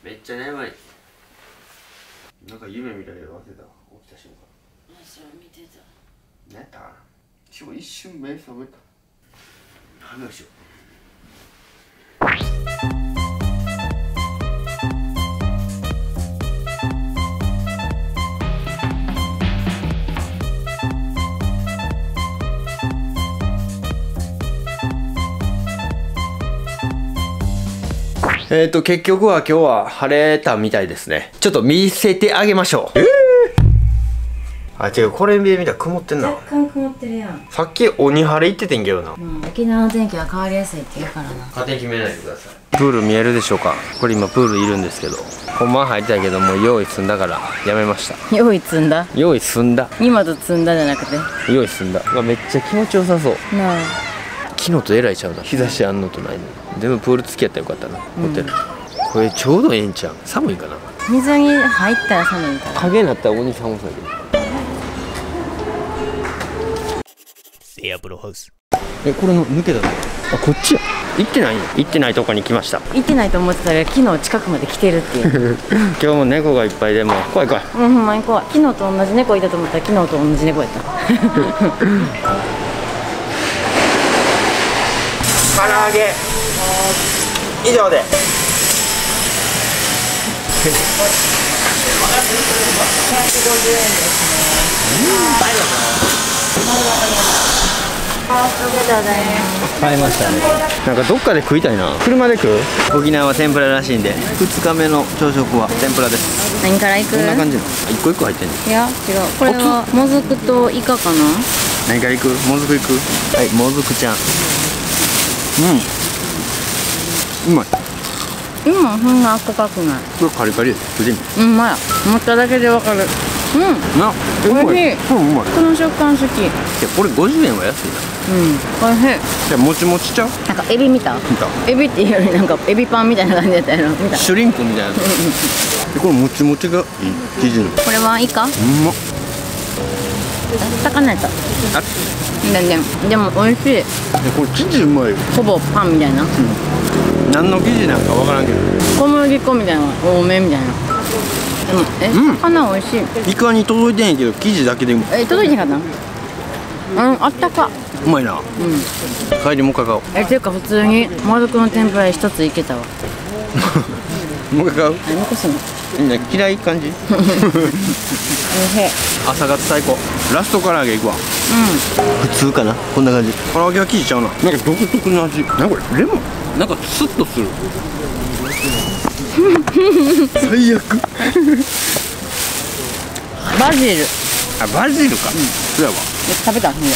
めっちゃ眠い。なんか夢見たけど忘れた。起きた瞬間。 それ見てた。 何やったかな。しかも一瞬目覚めた。歯磨きしよう。結局は今日は晴れたみたいですね。ちょっと見せてあげましょう。あ、違う、これ見たら曇ってんな。 若干曇ってるやん。 さっき鬼晴れ言っててんけどな。 沖縄の天気は変わりやすいって言うからな。 勝手に決めないでください。プール見えるでしょうか。これ今プールいるんですけど、ほんまは入ってたけどもう用意済んだからやめました。 用意積んだ。 用意済んだ。 今と積んだじゃなくて。 用意済んだ。うわ、めっちゃ気持ちよさそう。 なあ。 昨日とえらいちゃうな。日差しあんのとないの。全部プール付きやったらよかったな、ホテル。これちょうどええんちゃう。寒いかな。 水に入ったら寒いから。 影になったら鬼寒そうやけど。 セイアプロハウス。 これの抜けたの。あ、こっちや。行ってないよ。行ってないとこに来ました。 行ってないと思ってたら昨日近くまで来てるっていう。 今日も猫がいっぱいでも怖い怖い。 ほんまに怖い。昨日と同じ猫いたと思ったら昨日と同じ猫やった。 唐揚げ以上で。150円ですね。買いましたね。なんかどっかで食いたいな。車で食う。沖縄は天ぷららしいんで、2日目の朝食は天ぷらです。 何から行く？ こんな感じの一個一個入ってんの。 いや違う。これはもずくとイカかな。 何から行く？もずく行く？はい、もずくちゃん。うまい。 今そんな赤かくない。 これカリカリです。食ってみ。 うまい。持っただけでわかる。 な、 おいしい。 これうまい。 この食感好き。 いや、これ50円は安いな。 おいしい。 じゃもちもちちゃう。 なんかエビ見た？エビっていうよりなんかエビパンみたいな感じだったやろ。見た？ シュリンプみたいな。これもちもちがいい生地の。 これはイカ？ うまっ。 魚やった。全然。でも美味しい。 これ生地うまいよ。 ほぼパンみたいな。 何の生地なんかわからんけど。 小麦粉みたいな、多めみたいな。でも魚美味しい。 イカに届いてへんけど生地だけでうまい。 届いてなかった？あったか。 うまいな。帰りもかかおう。 ていうか普通にもずくの天ぷら一ついけたわ。 もうかかう。 残すの？ みんな嫌い感じ。 おいしい。 朝方最高。ラスト唐揚げいくわ。普通かな。こんな感じ。唐揚げは生地ちゃうな。なんか独特の味。なんかこれレモン。なんかスッとする。最悪。 バジル。 あ、バジルか。そうやわ。 食べた？ 食べた。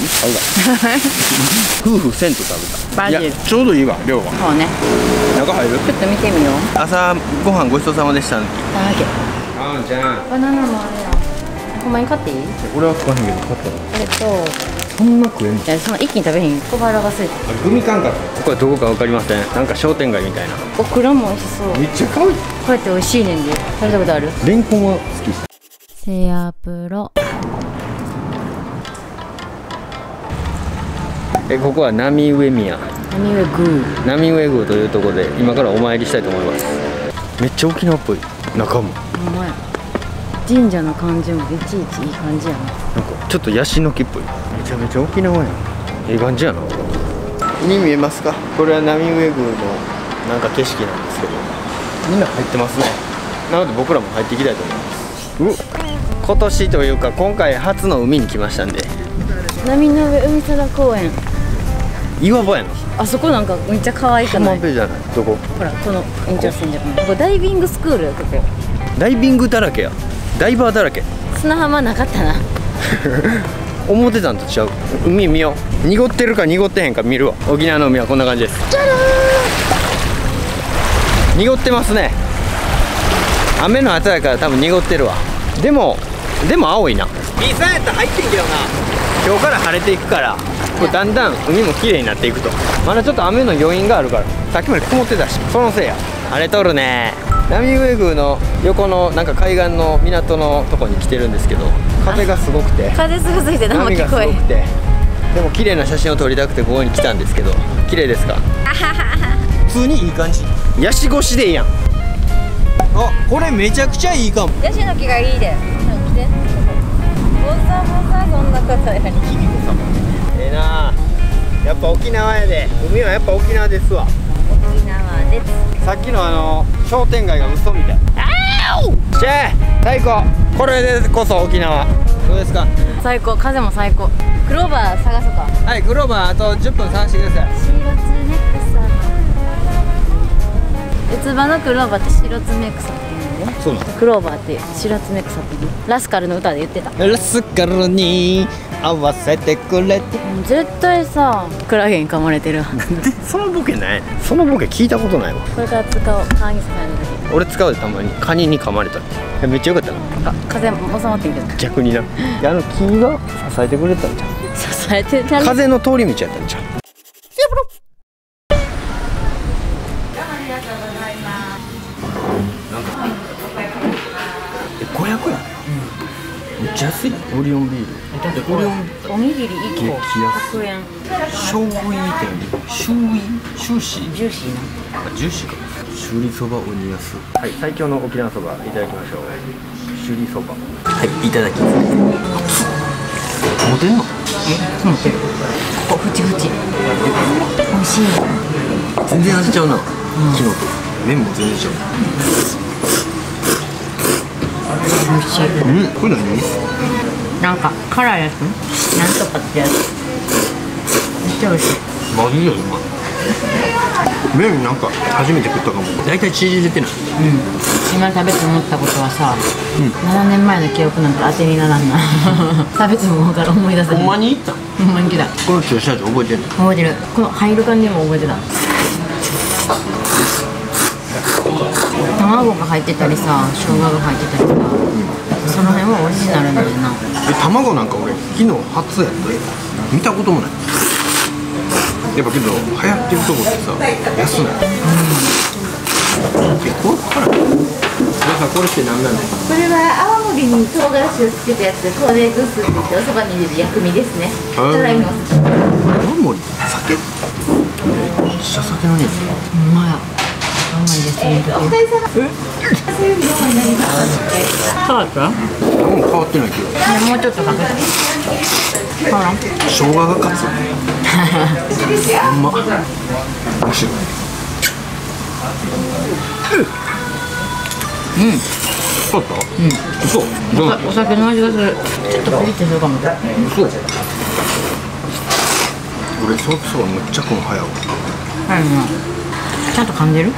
夫婦せんと食べた。 バジル。 いや、ちょうどいいわ、量は。 そうね。 中入る？ ちょっと見てみよう。 朝ご飯ごちそうさまでした。 あんちゃん。 バナナもあるやん。ほんまに買っていい？ 俺は食わへんけど買ったの。そんな食えんの？ いや、そんな一気に食べへん。小腹が空いて。 グミ感覚。ここはどこかわかりません。なんか商店街みたいな。 オクラも美味しそう。 めっちゃ可愛い。 こうやって美味しいねんで。食べたことある？ レンコンは好き。 セアプロ。 ここは浪上宮。 浪上宮。 浪上宮というところで今からお参りしたいと思います。めっちゃ沖縄っぽい。中も。 ほんまや。神社の感じもいちいちいい感じやな。 なんかちょっとヤシの木っぽい。めちゃめちゃ沖縄やん。いい感じやな。海見えますか？これは浪上宮のなんか景色なんですけど、みんな入ってますね。なので僕らも入っていきたいと思います。今年というか今回初の海に来ましたんで。 波の上海空公園。 岩場やな。 あそこなんかめっちゃ可愛くない？ 浜辺じゃない。どこ？ ほらこの延長線じゃん。ここダイビングスクールここ。 ダイビングだらけや。ダイバーだらけ。 砂浜なかったな。 思ってたんと違う。海見よう。濁ってるか濁ってへんか見るわ。沖縄の海はこんな感じです。じゃらー。濁ってますね。雨の後やから多分濁ってるわ。でも青いな。水やったら入ってんけどな。今日から晴れていくからこれだんだん海も綺麗になっていくと。まだちょっと雨の余韻があるから。さっきまで曇ってたし、そのせいや。晴れとるね。浪上宮の横のなんか海岸の港のとこに来てるんですけど、風がすごくて風すごすぎて何も波が聞こえへん。 すごくて、でも綺麗な写真を撮りたくてここに来たんですけど、綺麗ですか？普通にいい感じ。ヤシ越しでいいやん。 あ、これめちゃくちゃいいかも。 ヤシの木がいいで。来て。ボサボサそんなことやり。 ええな。やっぱ沖縄やで。海はやっぱ沖縄ですわ。 沖縄です。 さっきの商店街が嘘みたい。シェー最高。これでこそ沖縄。どうですか。 最高、風も最高。クローバー探そうか。 はい、グローバーあと10分探してください。 白爪草。四つ葉のクローバーって白爪草って言うのね。 そうなの。 クローバーって白爪草って言う。ラスカルの歌で言ってた。 ラスカルに合わせてくれて。 絶対さ、クラゲに噛まれてる。 なんでそのボケない。そのボケ聞いたことないわ。 これから使おう。川に刺される時。 俺使うでたまにカニに噛まれたって。めっちゃよかったな。 風収まってんけど。 逆にな。木が支えてくれたんじゃん。 支えてた。 風の通り道やったんじゃん。500円。めっちゃ安い。オリオンビール。オリオンおにぎり1個100円。 醤油店。シューシー。 ジューシーな。 ジューシーか。首里そば鬼安。はい、最強の沖縄そばいただきましょう。首里そば。はい、いただきます。持てんの？ 持ってる。お、ふちふち。美味しい。 全然味ちゃうな。昨日と麺も全然違う。 美味しい。 これ何？ なんか辛いやつ？なんとかってやつ。めっちゃ美味しい。 マジでうまい。麺なんか初めて食ったかも。大体チーズ入れてない。 今食べて思ったことはさ、7年前の記憶なんて当てにならんな。食べてもから思い出せない。 ほんまに行った？ ほんまに来た。 この駐車場覚えてるの？ 覚えてる。この入る感じも覚えてた。卵が入ってたりさ、生姜が入ってたりさ、その辺はオリジナルなんやな。 卵なんか俺昨日初やったよ。見たこともない。やっぱけど流行ってるとこってさ安ない。これからこれって何なんだよ。 これは泡盛に唐辛子をつけたやつでコーネーグスって言っておそばに入れる薬味ですね。いただきます。 泡盛酒めっちゃ酒の匂い。 うまい。泡盛ですね。お疲れ様。変わった？ 何も変わってないけど。 もうちょっとかけて。ほら。 生姜が勝つ。うまっ。面白い。そうだった？嘘。 お酒の味がする。ちょっとピリッとするかも。 嘘。俺ソースはめっちゃこの早いわ。 はいな。ちゃんと噛んでる？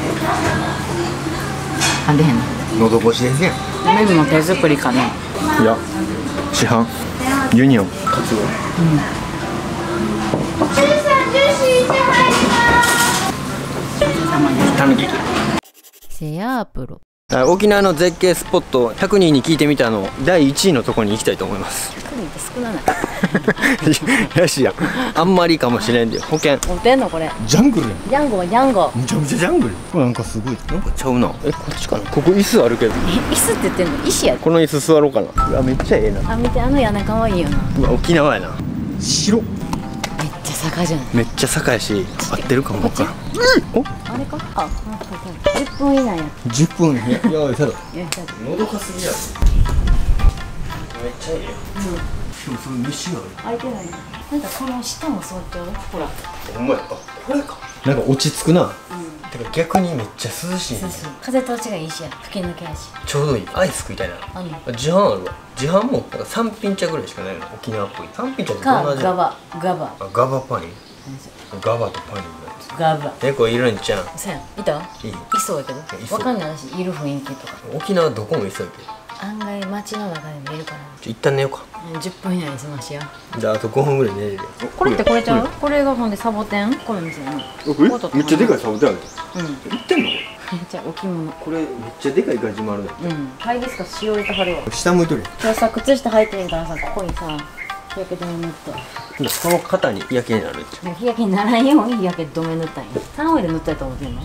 噛んでへんの。 喉越しですやん。 麺も手作りかね。 いや、市販。ユニオン。カツオ。たぬき。 セヤープロ。 沖縄の絶景スポット100人に聞いてみたの第1位のところに行きたいと思います。 100人って少ない。 よしやあんまりかもしれんで保険持ってんのこれ。 ジャングルジャンゴはジャンゴ。 めちゃめちゃジャングル。これなんかすごいなんかちゃうな。こっちかな。ここ椅子あるけど。 椅子って言ってんの？石や。 この椅子座ろうかな。うわめっちゃええな。 あ、見てあの屋根可愛いよな。 うわ沖縄やな。白めっちゃ坂じゃない。 めっちゃ坂やし合ってるかもわからん。おあれか。あ、10分以内や。 10分やばいさろ。 喉かすぎやろ。めっちゃいいよ。でもその飯がある。 開いてない。なんかこの下もそうちゃう。ほら。 ほんまや。あ、これか。なんか落ち着くな。てか逆にめっちゃ涼しい。 そうそう。風通しがいいしや。吹き抜けやし。 ちょうどいい。アイス食いたいな。自販あるわ。自販もなんか3品茶ぐらいしかないの。沖縄っぽい。3品茶ってどんな味？ ガバ。 あ、ガバパイン。ガバとパインのやつ。 ガバ。 結構いるんちゃう。 そうやん。いた？ いい。 いそうやけど。わかんないし、いる雰囲気とか。 沖縄どこもいそうやけど。 案外街の中でもいるから。 一旦寝ようか。 10分以内に済ましや。 じゃああと5分ぐらい寝れる。 これってこれちゃう？これがほんでサボテン？この店やな。 めっちゃでかいサボテンある。売ってんの？ じゃあ置物。 これめっちゃでかいガジュマルだ。 ハイビスカスしおれてはるわ。 下向いとる。 これさ、靴下履いてへんからさ、ここにさ、日焼け止め塗って。 この肩に日焼けになるんちゃ日焼けにならんように日焼け止め塗ったんや。サンオイル塗ったやと思ってんの？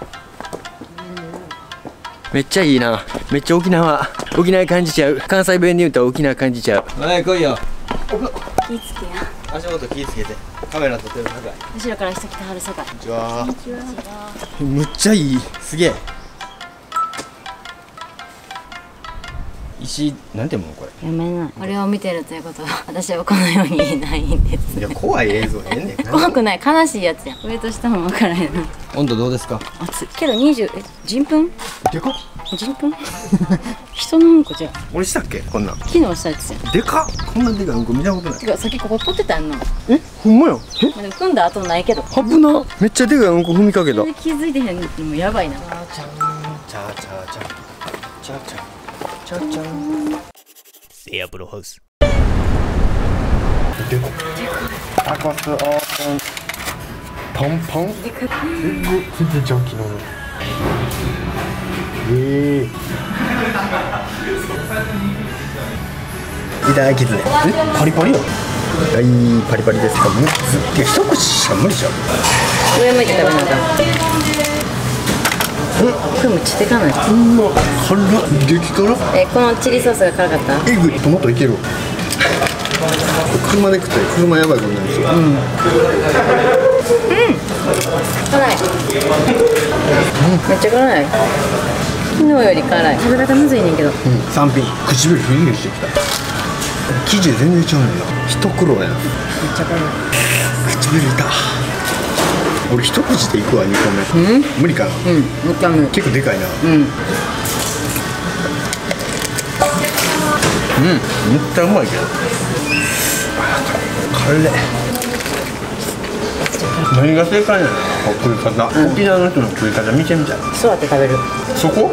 めっちゃいいな。めっちゃ沖縄感じちゃう。関西弁で言うと沖縄感じちゃう。はい来いよ。 気ぃつけや。 足元気ぃつけて。カメラ撮ってるさかい。 後ろから人来てはるさかい。 こんにちは。むっちゃいい。すげえ。 石なんていうものこれ。 読めない。これを見てるということは私はこのようにいないんです。 いや怖い映像ええねん。 怖くない、悲しいやつや。上と下も分からへんな。 温度どうですか？ 暑いけど20人糞でかっ。 人糞人のうんこじゃん。 俺したっけこんなん。 昨日したやつやん。 でかっ。こんなでかいうんこ見たことない。 てかさっきここ取ってたやんな。まえほんまや。 あでも踏んだ後ないけど。 危な。めっちゃでかいうんこ踏みかけた。 気づいてへんのもやばいな。 チャチャチャチャチャチャチャチャチャ。 せやプロハウス。 でかっ。タコスオープン。パンパン。 でかっ。 全然ちゃう昨日の。いただきずね。パリパリよ。はいパリパリですか。むずいや一口しか無理じゃん。 上向いて食べなあかん。これめっちゃでかない。 うわ辛っ激辛。 このチリソースが辛かった。 えぐいトマトいける。車で食ったら車やばいことになるんですよ。 辛い。めっちゃ辛い。昨日より辛い。食べ方むずいねんけど。 3品唇フリフリしてきた。生地全然ちゃうねんな。一苦労やな。 めっちゃ辛い。 唇痛。俺一口でいくわ2個目。無理かな。 めっちゃ無理。 結構でかいな。めっちゃうまいけど。辛い。何が正解なの？食い方。沖縄の人の食い方見てみたい。 座って食べる。 そこ？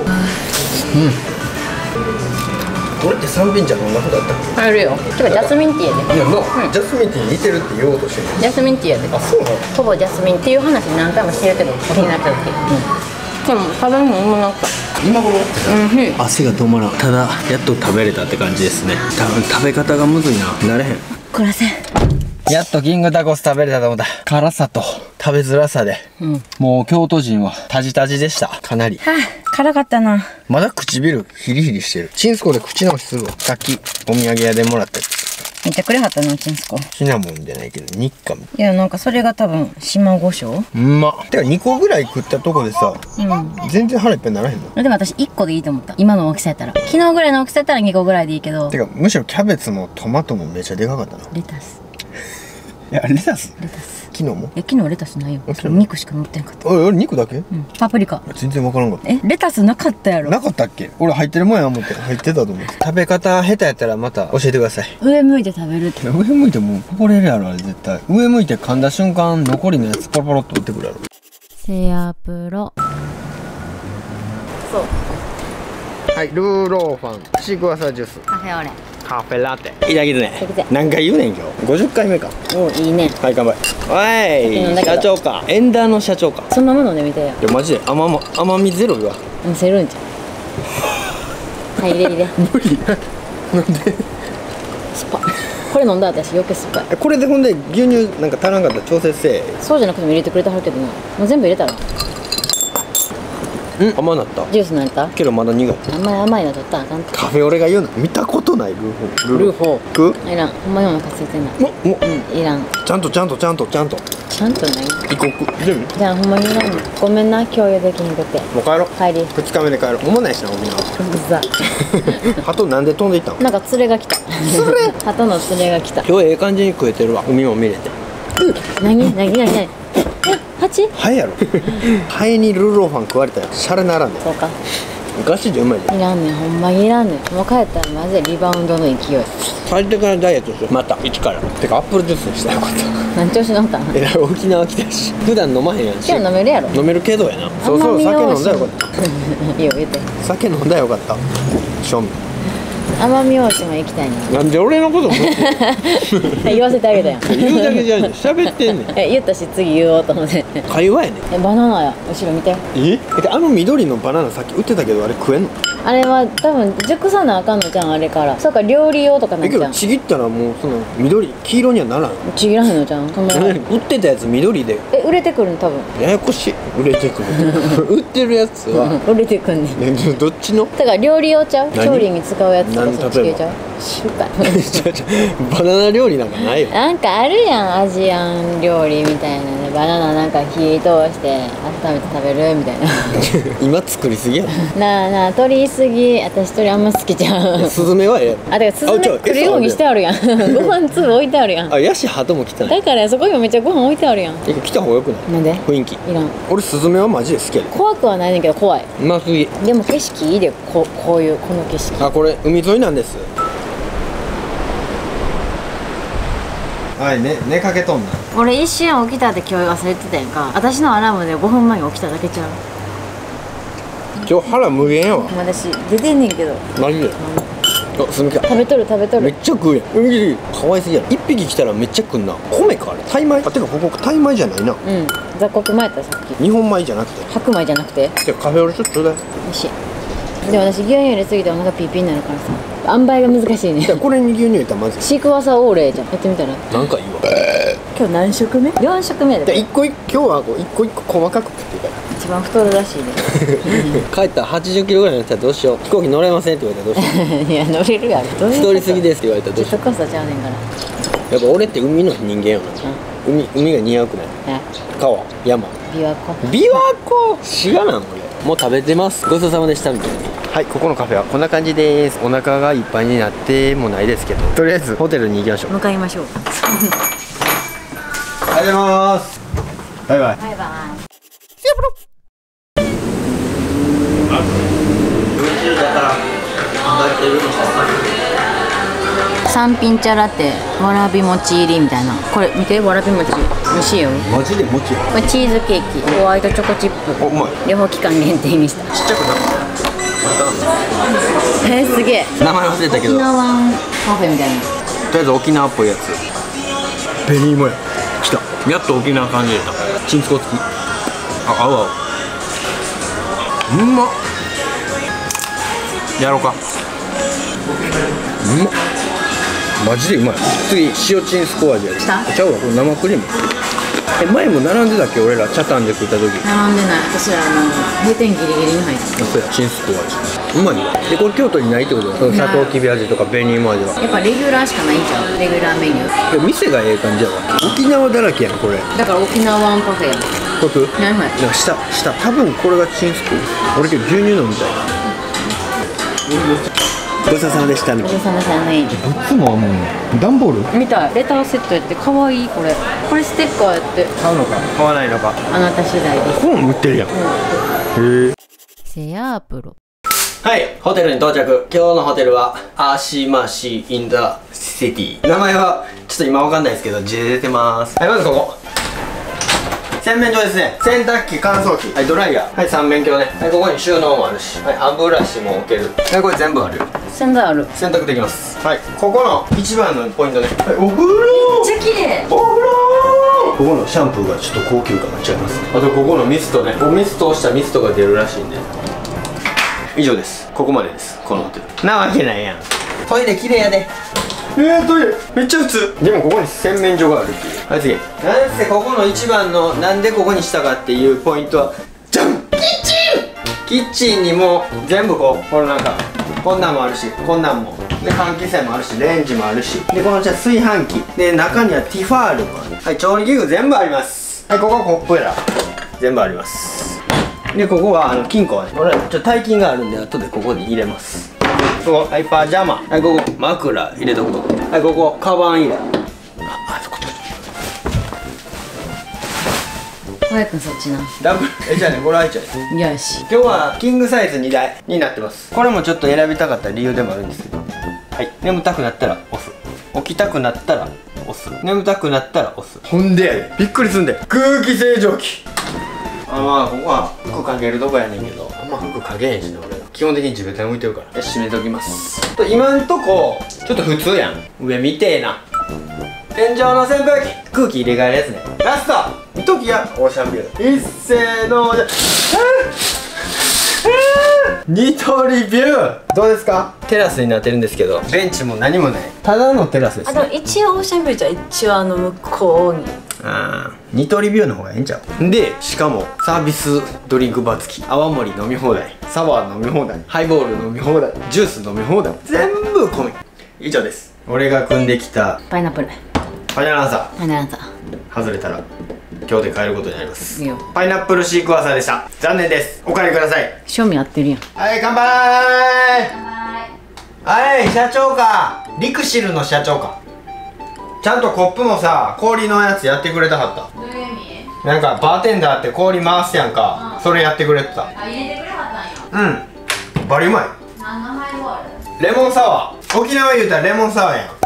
これって3品じゃどんなことだったっ入るよ。てかジャスミンティーやで。 け？いやの、ジャスミンティーに似てるって言おうとしてる。 ジャスミンティーやで。 あ、そうなの？ ほぼジャスミンっていう話何回もしてるけど気になった時。でも食べるのもなった。 今頃？ 汗が止まらん。ただやっと食べれたって感じですね。多分食べ方がむずいな。慣れへん。 こらせん。 やっとキングタコス食べれたと思った。辛さと食べづらさで、もう京都人はタジタジでした。かなり。 はあ、辛かったな。 まだ唇ヒリヒリしてる。チンスコで口直しするわ。さっきお土産屋でもらったやつ。 めっちゃくれはったな、チンスコ。 シナモンじゃないけど、ニッカム。 いや、なんかそれが多分、島胡椒。 うんま。てか2個ぐらい食ったとこでさ、全然腹いっぱいにならへんの。 でも私1個でいいと思った。今の大きさやったら。昨日ぐらいの大きさやったら2個ぐらいでいいけど。 てか、むしろキャベツもトマトもめちゃでかかったな。 レタス。 いや、レタスレタス。 昨日も昨日レタスないよ。 そう肉しか乗ってんかった。 おい、肉だけパプリカ。 全然わからんかった。 レタスなかったやろ。 なかったっけ？俺入ってるもんや思って入ってたと思う。食べ方下手やったらまた教えてください。 上向いて食べるって。 上向いてもうこぼれるやろあれ絶対。上向いて噛んだ瞬間残りのやつポロポロっと打ってくるやろ。 セアプロ。そう。 はい、ルーローファンシークワーサージュースカフェオレ。 カフェラテいただきねいただき何回言うねん今日50回目か。 おいいね。 はい乾杯。おい社長かエンダーの社長か。 そのまま飲んでみてよ。 いやマジで甘みゼロよ。 見せるんじゃん。はい入れ入れ。 無理なんで酸っぱ。これ飲んだ私余計酸っぱい。 これでほんで牛乳なんか足らんかったら調整せえ。 そうじゃなくても入れてくれてはるけどな。もう全部入れたら。 甘なったジュースなんやったけどまだ苦い。 甘いの取ったらあかんて。 カフェオレが言うの見たことないルーフォー。 ルーフォ食うー。いらん。ほんまにお腹空いてない。いらん。 ちゃんとちゃんとない異国全部じゃあほんまにいらんの。ごめんな、共有できんくて。 もう帰ろう。 帰り。 2日目で帰ろう。思わないしな沖縄うざ。 鳩なんで飛んでいったの。 なんか連れが来た。鳩の連れが来た。 今日ええ感じに食えてるわ。海も見れて何蜂？ ハエやろハエにルーローファン食われたらシャレならんで。 そうか。 ガチでうまいで。 いらんねん、ほんまにいらんねん。もう帰ったらマジでリバウンドの勢い。 帰ってからダイエットしようまた一から。てかアップルジュースにしたらよかった何調子乗ったん？ えらい沖縄来たし普段飲まへんやんし。 今日飲めるやろ。 飲めるけどやな。そうそう酒飲んだらよかったいいよ言うて。 酒飲んだらよかった正味。 奄美大島行きたいねん。 なんで俺のこと言わせてあげたやん。 言うだけじゃん喋ってんねん。 言ったし次言おうと思って。 会話やねん。 バナナや。後ろ見て。 あの緑のバナナさっき売ってたけどあれ食えんの？ あれは多分熟さなあかんのじゃん、あれから。そうか、料理用とかなんじゃん。 けどちぎったらもうその緑黄色にはならん。 ちぎらへんのじゃん。その売ってたやつ緑で売れてくるの多分。 ややこしい。売れてくる売ってるやつは売れてくんねん。 どっちのだから料理用ちゃう？ 何調理に使うやつとか何そっち系ちゃう？知るかい。 バナナ料理なんかないよ。 なんかあるやん、アジアン料理みたいな。 バナナなんか火通して温めて食べるみたいな。 今作りすぎやろ。 なあなあ、鳥すぎ。私鳥あんま好きじゃん。 スズメはええやろ。 あ、だからスズメ来るようにしてあるやん。ご飯粒置いてあるやん。 あ、ヤシハトも来たね。 だからそこにもめっちゃご飯置いてあるやん。 来た方がよくない？ なんで？ 雰囲気。 いらん。 俺スズメはマジで好きやで。 怖くはないねんけど怖い。 うますぎ。 でも景色いいで、こういうこの景色。 あ、これ海沿いなんです。はい、寝かけとんな。 俺一瞬起きたって今日忘れてたやんか。私のアラームで5分前に起きただけちゃう。 今日腹無限やわ。 私出てんねんけど。 マジで。あ、すみません。 食べとるめっちゃ食うやん。海切りかわいすぎやろ。一匹来たらめっちゃ食うな。米かあれ。タイ米。あ、てかここタイ米じゃないな。 うん、雑穀米やったさっき。 日本米じゃなくて。 白米じゃなくて。 じゃあカフェオレちょっとちょうだい。 美味しい。でも私牛乳入れすぎてお腹ピーピーになるからさ、塩梅が難しいね。 じゃあこれに牛乳入れたらまずい。 シークワーサーオーレーじゃん。やってみたら。 なんかいいわ。 今日何食目？4食目やじゃあで。 今日はこう一個一個細かく食っていいから。 一番太るらしいね。 帰ったら80キロぐらいになったらどうしよう。飛行機乗れませんって言われたらどうしよう。 いや乗れるやろ。どういうこと？ 太りすぎですって言われたらどうしよジェットコースターちゃうねんから。 う。やっぱ俺って海の人間よな。海が似合うくない？川、山。 琵琶湖。 琵琶湖。滋賀なん俺。もう食べてます。ごちそうさまでしたみたいな。はい、ここのカフェはこんな感じです。お腹がいっぱいになってもないですけど、とりあえずホテルに行きましょう。 向かいましょう。 ありがとうございます。バイバイ。 バイバイ。三品茶ラテ、わらび餅入りみたいな。これ見て、わらび餅美味しいよ。 マジでもちろん。 これチーズケーキ、ホワイトチョコチップ、 うまい。 両方期間限定にした。 ちっちゃくなった。 すげえ。 名前忘れたけど。 沖縄カフェみたいな。 とりあえず沖縄っぽいやつ。ベニーモや。来た。やっと沖縄感じれた。チンスコ付き。あ、合う合う。うまっ。やろうか。うまっ。マジでうまい。次塩チンスコ味やる。 来た？ ちゃうわ、これ生クリーム。前も並んでたっけ、俺らチャタンで食った時。 並んでない。私ら閉店ギリギリに入って。 そうや、チンスコ味。うまいわ。で、これ京都にないってことだ。そのサトウキビ味とか紅芋味は。 やっぱレギュラーしかないんちゃう？レギュラーメニュー。 いや、店がええ感じやわ。沖縄だらけやん、これ。 だから沖縄ワンカフェやん。 こく？ ないない。 なんか下、多分これがチンスコ。俺今日牛乳飲みたい。ごちそうさまでしたみたいな。 お父様さんね。 いつもはもう段ボール見たい。レターセットやって可愛いこれ。これステッカーやって。 買うのか買わないのか。 あなた次第です。 本売ってるやん。へえ。 セヤープロ。 はい、ホテルに到着。今日のホテルはアーシーマーシーインダシティ。名前はちょっと今わかんないですけど字で出てます。はい、まずここ洗面所ですね。洗濯機、乾燥機、はい、ドライヤー、はい、三面鏡ね。はい、ここに収納もあるし、はい、歯ブラシも置ける。はい、これ全部あるよ。 洗剤ある。 洗濯できます。はい、ここの一番のポイントね。はい、お風呂。 めっちゃ綺麗。 お風呂。ここのシャンプーがちょっと高級感が違いますね。あとここのミストね。ミストをしたミストが出るらしいんで。以上です。ここまでです。このホテルなわけないやん。トイレ綺麗やで。トイレめっちゃ普通。でもここに洗面所があるっていう。はい、次。なんせここの一番のなんでここにしたかっていうポイントはじゃん、キッチンにも全部このなんかこんなんもあるし、こんなんもで、換気扇もあるし、レンジもあるし、でこのじゃ炊飯器で、中にはティファールもある。はい、調理器具全部あります。はい、ここコップやら全部あります。で、ここは金庫はね、俺ちょっと大金があるんで後でここに入れます。ここ、はい、パジャマ。はい、ここ枕入れとくと。はい、ここカバン入れ。あそこ早くそっちな。 ダブルじゃあね、これ入っちゃう。 よし。 今日はキングサイズ2台になってます。これもちょっと選びたかった理由でもあるんですけど、はい、眠たくなったら押す、起きたくなったら押す、眠たくなったら押す。ほんでやで、びっくりすんで、空気清浄機。まあここは服かけるとこやねんけど、あんま服かけへんしね。俺基本的に地べたに置いてるから。閉めときます。今んとこちょっと普通やん。上見てえな。天井の扇風機、空気入れ替えるやつね。ラスト見ときや、オーシャンビュー。一斉のじゃニトリビューどうですか？テラスになってるんですけど、ベンチも何もない、ただのテラスですあ、でね。 も一応オーシャンビューじゃ一応向こうに。 ニトリビューの方がええんちゃう？で、しかもサービスドリンクバー付き、泡盛飲み放題、サワー飲み放題、ハイボール飲み放題、ジュース飲み放題、全部込み。以上です。俺が組んできたパイナップル。 ファイナルアンサパイナップル。 ー外れたら今日で帰ることになります。 いいよ。 パイナップルシークワーサーでした。残念です。お帰りください。 賞味合ってるやん。 はい、乾杯。はい、社長か。リクシルの社長か。ちゃんとコップもさ、氷のやつやってくれたはった。 どういう意味？ なんかバーテンダーって氷回すやんか、それやってくれてた。 あ、入れてくれはったんや。 うん、バリうまい。 何のハイボール？ レモンサワー。沖縄言うたらレモンサワーやん。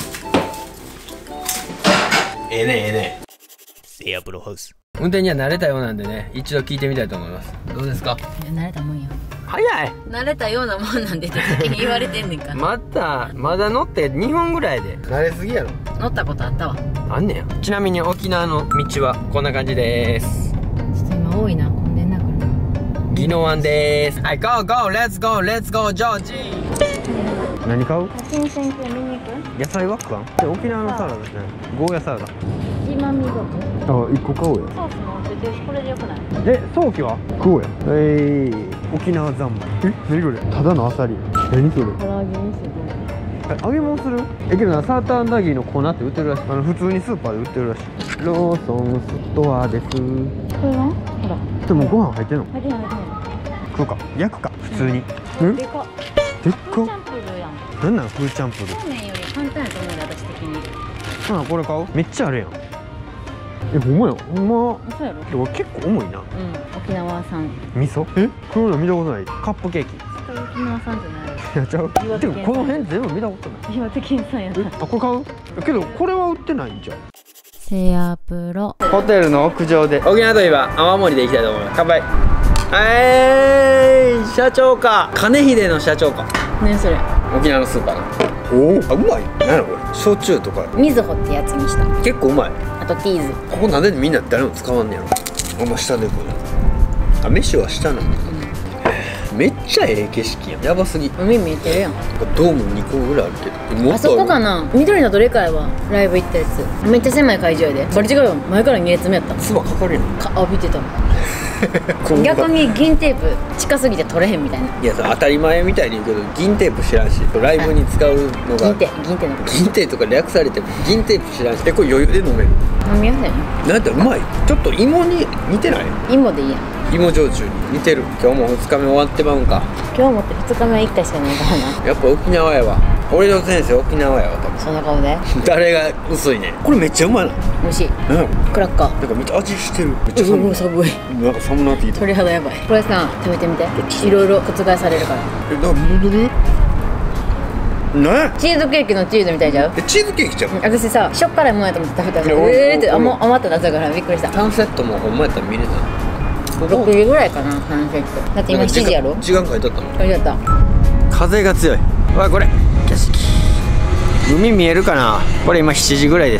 ええねええね。 せやプロハウス。 運転には慣れたようなんでね、一度聞いてみたいと思います。どうですか？ 慣れたもんや。 早い。 慣れたようなもんなんでって先に言われてんねんから。 まだ乗って2分ぐらいで慣れすぎやろ。 乗ったことあったわ。 あんねや。ちなみに沖縄の道はこんな感じです。 ちょっと今多いな、混んでんなこれ。 宜野湾です。はい、ゴーゴーレッツゴーレッツゴージョージ。何買う？ 新鮮系見に行く？ 野菜はかん？沖縄のサラダですね。ゴーヤサラダ。 ピーマンミート。 あ、1個買おうよ。 ソースもついてるし、これでよくない？ え、早期は食おうや。沖縄三昧。え、何これ？ただのアサリ。何それ？ 唐揚げにして揚げ物する？けどな、サーターアンダギーの粉って売ってるらしい。普通にスーパーで売ってるらしい。ローソンストアです。 これは？ほら。 でもご飯入ってんの？ 入ってない入ってない。 食うか。焼くか。普通に。 でかっ。 でっか。 チャンプルーやん。 なんなんフーチャンプルー。 そうめんより簡単やと思うよ、私的に。 これ買う？めっちゃあるやん。え、ほんまや。ほんま。 そうやろ？ でも結構重いな。 うん、沖縄産。 味噌？え、黒いの見たことない。カップケーキ。 沖縄産じゃない。 やっちゃう。 岩手県産でもこの辺全部見たことない。 岩手県産やな。 あ、これ買う？けどこれは売ってないんじゃん。 セアプロ。 ホテルの屋上で沖縄といえば泡盛でいきたいと思います。乾杯。社長か。金秀の社長か。 ね、それ。 沖縄のスーパーな。おお、あ、うまい。何やろこれ。焼酎とかみずほってやつにした。 結構うまい。 あとティーズ。 ここなんでみんな誰も使わんねやろ。あんま下でこれ。あ、飯は下なんだ。めっちゃええ景色やん。やばすぎ。 海見えてるやん。 ドーム2個ぐらいあるけど。もっとあそこかな。緑のどれかやわ。ライブ行ったやつ。めっちゃ狭い会場やで。バリ違うよ。前から2列目やった。 唾かかるやん。 浴びてた。逆に銀テープ近すぎて取れへんみたいな。 いや、当たり前みたいに言うけど銀テープ知らんし、ライブに使うのが銀テの銀テとか略されても銀テープ知らんし、これ余裕で飲める。 飲みやすいね。 なんてうまい。ちょっと芋に似てない？ 芋でいいやん。 芋焼酎に似てる。今日も2日目終わってまうんか。 今日もって2日目は1回しかないからな。 やっぱ沖縄やわ。俺の先生沖縄やわ多分。 そんな顔で誰が薄いね。これめっちゃうまいな。 美味しい。 なんやろ。 クラッカー。 なんかめっちゃ味してる。めっちゃ寒い。 寒い。 なんか寒なってきた。 鳥肌やばい。これさ、食べてみて。いろいろ覆されるから。 え、なんか戻る？なんや。 チーズケーキのチーズみたいちゃう？ え、チーズケーキちゃう？ 私さ、しょっからいもんやと思って食べたらいや俺って余ったなったからびっくりした。 サンセットもほんまやったら見れた。 6時ぐらいかな、サンセット。だって今7時やろ？ 時間書いてあったの。 書いてあった。 風が強い。わ、これ景色。海見えるかな。これ今7時ぐらいです。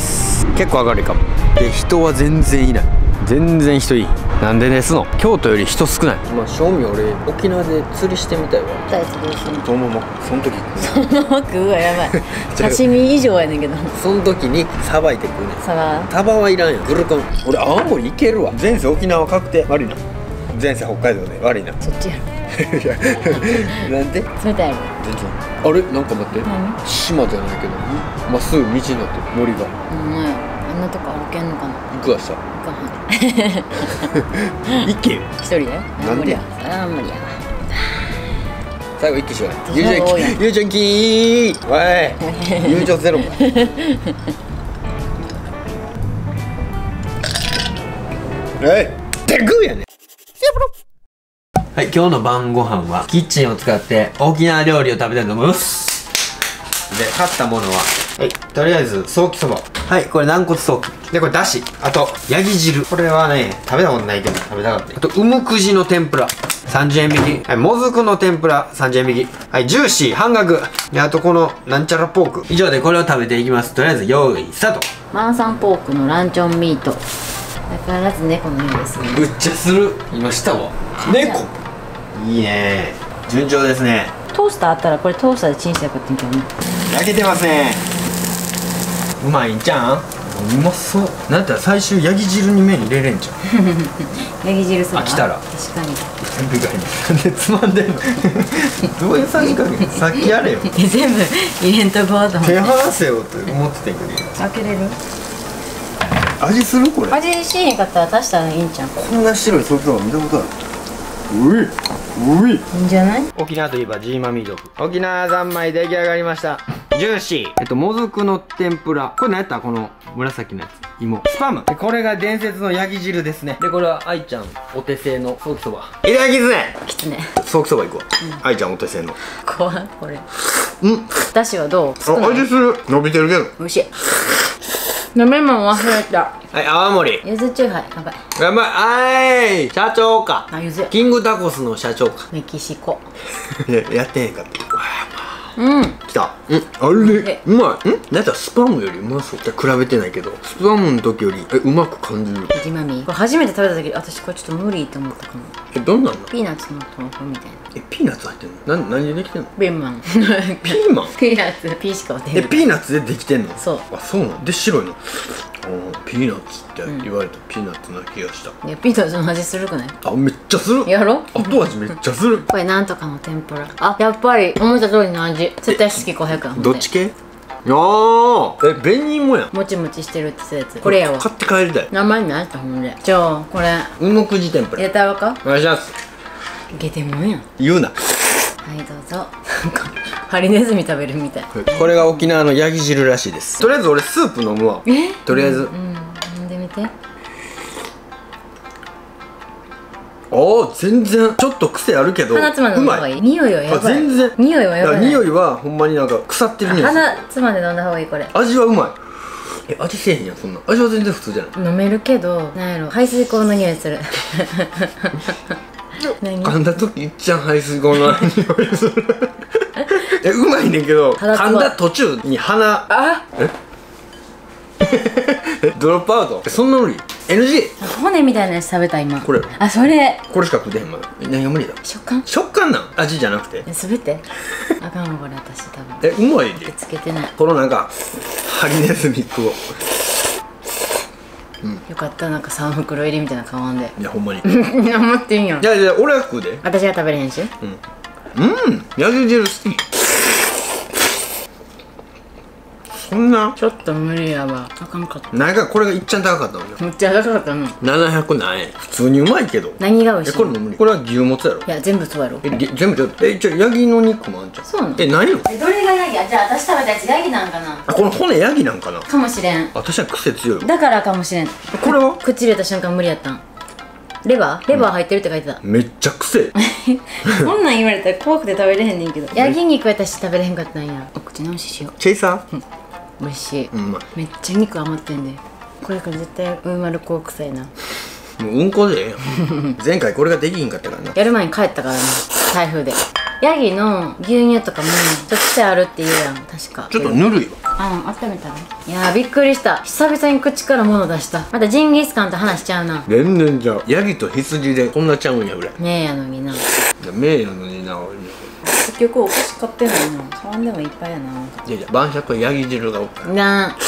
結構明るいかも。で、人は全然いない。全然人いい。なんでですの？京都より人少ない。まあ正味俺沖縄で釣りしてみたいわ。 たやつどうするの？ そのままその時そのまま食うわ、やばい。刺身以上やねんけど。 その時にさばいて食うねん。 サバサバはいらんやん。グルコン。俺青森行けるわ。前世沖縄確定。悪いな。前世北海道で悪いな。 そっちやろ。 なんで？ 冷たいやろ。 全然。あれなんか待って。 何？ 島じゃないけどまっすぐ道になってる森が。 ほんまや。あんなとこ歩けんのかな。 行くわした。 行かはん。 一気よ。 一人だよ。 なんで？ あー無理やわ。 最後一気しよう。 最後多いやんゆうちゃんきー。わい。友情ゼロか。てくやね。はい、今日の晩ご飯はキッチンを使って沖縄料理を食べたいと思います。で、買ったものは、はい、とりあえずソーキそば。はい、これ軟骨ソーキ。で、これだし。あと、ヤギ汁。これはね、食べたことないけど食べたかった。あと、うむくじの天ぷら。30円引き。はい、もずくの天ぷら。30円引き。はい、ジューシー半額。で、あとこの、なんちゃらポーク。以上でこれを食べていきます。とりあえず、用意、スタート。 マンサンポークのランチョンミート。相変わらず猫のようですね。 ぶっちゃする。今したわ。猫。いいね。順調ですね。 トースターあったらこれトースターでチンしてよかったんけどね。 焼けてますね。うまいんちゃん。うまそう。なんやったら最終ヤギ汁に麺入れれんじゃん。 ヤギ汁そば。 飽きたら確かに。 全部がなんでつまんでんの。どういうさじ加減。さっきやれよ。 全部入れんとこうと思って。 手離せよって思ってたけど。 開けれる？ 味するこれ。 味しへんかったら足したらいいんちゃう。 こんな白いソースは見たことある。 いいんじゃない。 沖縄といえばジーマミー豆腐。沖縄三昧出来上がりました。ジューシー。もずくの天ぷら。これ何やった？この紫のやつ。芋。スパム。でこれが伝説のヤギ汁ですね。で、これは愛ちゃんお手製のソーキそば。いただきね。 きつね。 ソーキそばいくわ。愛ちゃんお手製の。 怖い、これ。 うん。 だしはどう？少ない？ 味する。伸びてるけど。 美味しい。飲み物忘れた。 はい、泡盛。 ゆずチューハイ、乾杯。 やばい。あい。社長か。 あ、ゆず。 キングタコスの社長か。 メキシコ。 やってへんかった。 うん。 きた。あれうまい。なんだスパムよりうまそう。じゃ比べてないけど、スパムの時よりうまく感じる。 ジマミー。これ初めて食べた時、私これちょっと無理って思ったかも。 どんなんの？ ピーナッツの豆腐みたいな。 ピーナッツ入ってんの？何でできてんの？ ピーマン。 ピーマン？ ピーナッツ、ピーしか持ってへん。 ピーナッツでできてんの？ そう。 あ、そうなんで白いの？ピーナッツって言われたピーナッツな気がした。 いや、ピーナッツの味するくない？ あ、めっちゃする。 やろ？ 後味めっちゃする。 これなんとかの天ぷら。あ、やっぱり思った通りの味。絶対好き500円。 どっち系？紅芋やん。 もちもちしてるって言ったやつ。これやわ。 買って帰りたい。 名前何やったほんで。じゃあ、これ。 うのくじ天ぷら。 入れたろか？ お願いします。 ゲテモンやん。 言うな。 はい、どうぞ。なんか、ハリネズミ食べるみたい。 これが沖縄のヤギ汁らしいです。とりあえず俺スープ飲むわ。とりあえず。 飲んでみて。 全然ちょっと癖あるけど鼻つまんで飲んだ方がいい。匂いはやばい。 全然匂いはやばい。 匂いはほんまになんか腐ってる匂い。 鼻つまんで飲んだ方がいいこれ。 味はうまい。味せえへんやんそんな。味は全然普通じゃない。 飲めるけど、なんやろ、排水口の匂いする。何？ 噛んだ時いっちゃん排水口の匂いする。うまいねんけど、噛んだ途中に鼻ドロップアウト。そんな無理。 NG。 骨みたいなやつ食べた今。 これあ、それこれしか食ってへんまだ。何が無理だ。食感なん？味じゃなくてすべてあかんわこれ私多分。 うまいで。 つけてない。 このなんかハリネズミックをよかった、なんか3袋入りみたいな買わんで。 いやほんまに。 思っていいんやん。 いや俺は食うで。 私が食べれへんし。 ヤギ汁好き。そんなちょっと無理やわ。あかんかった。 なんかこれがいっちゃん高かったもんね。 めっちゃ高かったの。 700何円。普通にうまいけど。 何が美味しい？ これも無理。これは牛もつやろ。 いや全部そうやろ。 全部ちょっとヤギの肉もあんじゃん。 そうなの？ 何の？ どれがヤギ？じゃあ私食べたやつヤギなんかな。 この骨ヤギなんかな。 かもしれん。 私は癖強いわ。 だからかもしれん。 これは口入れた瞬間無理やったん。レバー入ってるって書いてた。 めっちゃ癖。 こんなん言われたら怖くて食べれへんねんけど。ヤギ肉私食べれへんかったんや。お口直ししよう。 チェイサー？ 美味しい。 うまい。 めっちゃ肉余ってんで。これから絶対うんまるこう臭いな。 もううんこでええやん。前回これができひんかったからな。 やる前に帰ったからね、台風で。ヤギの牛乳とかもちょっと癖あるって言うやん、確か。 ちょっとぬるいわ。 温めたら。いやーびっくりした。久々に口から物出した。またジンギスカンと話しちゃうな。 全然じゃう。ヤギと羊でこんなちゃうんやぐらい。 ねえやのにな。 名誉のにな。 結局お菓子買ってないな。買わんでもいっぱいやな。 いやいや晩酌はヤギ汁がおっから。 な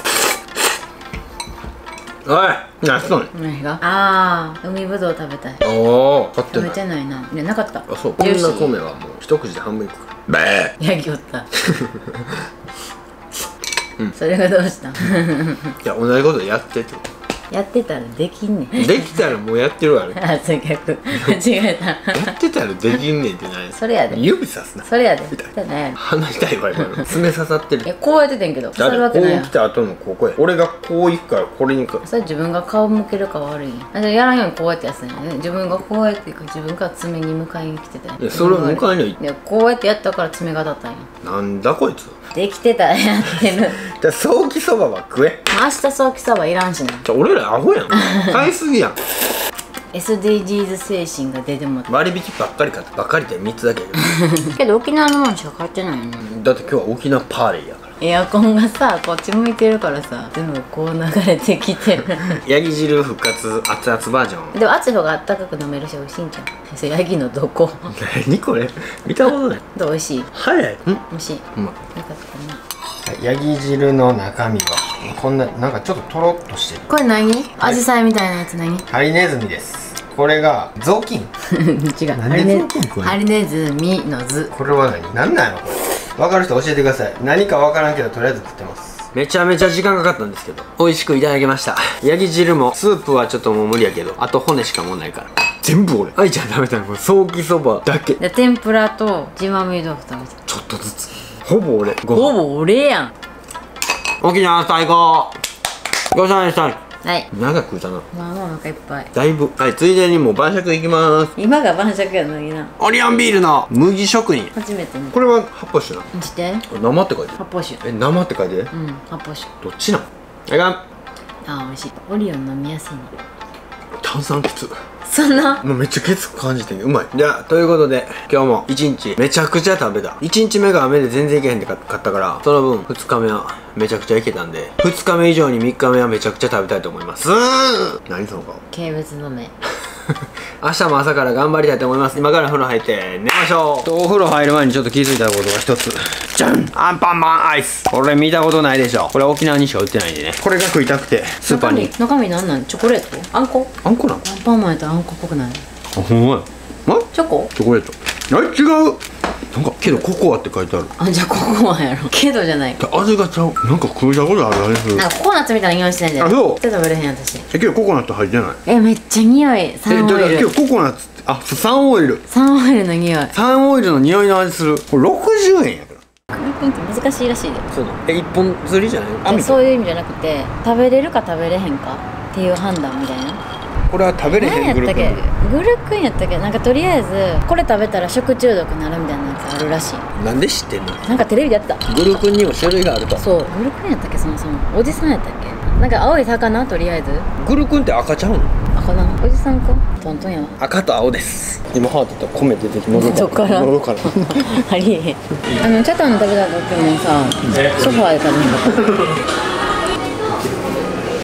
おい何しとんねん。 何が？海ぶどう食べたい。 おお買って食べない。 てないな。いやなかった。 あそう。こんな米はもう一口で半分いくから。べヤギおった。それがどうしたん？ いや同じことやってってこと。 やってたらできんねん。 できたらもうやってるわね。 あ、そう逆。間違えた。 やってたらできんねんってない。 それやで。 指さすな。 それやで。 痛いじゃない。 鼻痛いわ今の。爪刺さってる。 こうやっててんけど。刺さるわこうけないやん。 来た後のここや。俺がこう行くからこれに行く。 それ自分が顔向けるか悪いんや。あ、じゃあやらんようにこうやってやつね。自分がこうやって行く。自分から爪に迎えに来てたんや。 いやそれを迎えには行っていや、こうやってやったから爪が当たったんや。 なんだこいつ。 できてたらやってる。 じゃあソーキそばは食え。 明日ソーキそばいらんしな。 俺らアホやん。買いすぎやん。 SDGs 精神が出ても割引ばっかり買ってばっかりで3つだけやけけど沖縄のもんしか買ってないよな。 どだって今日は沖縄パーレーやからエアコンがさ、こっち向いてるからさ、全部こう流れてきてる。 ヤギ汁復活熱々バージョン。 でも熱い方があったかく飲めるし美味しいんじゃん。それヤギのどこ？ 何これ見たことない。 どう美味しい？ 早い。 美味しい。 うまよかったな。 ヤギ汁の中身はこんななんかちょっととろっとしてる。 これ何？アジサイみたいなやつ何？ ハリネズミです。これが雑巾。 違う。 なんで雑巾これ？ ハリネズミの図。 これは何なんやろこれ。分かる人教えてください。何か分からんけどとりあえず食ってます。 めちゃめちゃ時間かかったんですけど美味しくいただきました。ヤギ汁もスープはちょっともう無理やけど、あと骨しかもうないから全部俺。愛ちゃん食べたのこれソーキそばだけ。 で天ぷらと自慢豆豆腐食べた。 ちょっとずつほぼ俺。 ほぼ俺やん。 沖縄最高。ごちそうさまでした。 はい。 長く食うたな。 まあまあお腹いっぱい。 だいぶ。はい、ついでにもう晩酌いきます。 今が晩酌やのにな。 オリオンビールの麦職人。 初めてね。 これは発泡酒な。 見して。 生って書いてる。 発泡酒。 生って書いてる。 うん、発泡酒。 どっちなん。あかん。 あ、美味しい。オリオン飲みやすいね。 炭酸きつ。 そんな。 もうめっちゃきつく感じてうまい。じゃあということで今日も1日めちゃくちゃ食べた。1日目が雨で全然いけへんって買ったから、その分2日目はめちゃくちゃいけたんで、2日目以上に3日目はめちゃくちゃ食べたいと思います。何その顔。 軽蔑の目。 明日も朝から頑張りたいと思います。今から風呂入って寝ましょう。お風呂入る前にちょっと気づいたことが一つ。じゃん、アンパンマンアイス。これ見たことないでしょ。これ沖縄にしか売ってないんでね。これが食いたくてスーパーに。 中身なんなん？チョコレート？あんこ？ あんこなん？ アンパンマンやったらあんこっぽくない？ あ、ほんまや。 チョコ？ チョコレート。あれ違う。なんかけどココアって書いてある。 あ、じゃあココアやろ。けどじゃない。 味がちゃう。なんか食いたことあるあれする。 なんかココナッツみたいな匂いしてんじゃん。 あ、そう。 手食べれへん私。 けどココナッツ入ってない。 めっちゃ匂い。サンオイル。 けどココナッツって、あ、サンオイル。 サンオイルの匂い。 サンオイルの匂いの味する。これ60円やから。 クリクンって難しいらしいで。 そうだ。一本釣りじゃない？ そういう意味じゃなくて、食べれるか食べれへんかっていう判断みたいな。 これは食べれへんグルクン。 何やったっけ？グルクンやったっけ？なんかとりあえずこれ食べたら食中毒になるみたいなやつあるらしい。 なんで知ってんの？ なんかテレビでやってた。 グルクンにも種類があると。 そう、グルクンやったっけそもそも。おじさんやったっけ？なんか青い魚とりあえず。 グルクンって赤ちゃうの？ 赤な。おじさんか？トントンやわ。 赤と青です。今ハートと米出てきて喉から喉からありえへん。チャタン食べた時もさ、ソファーで食べへんかった。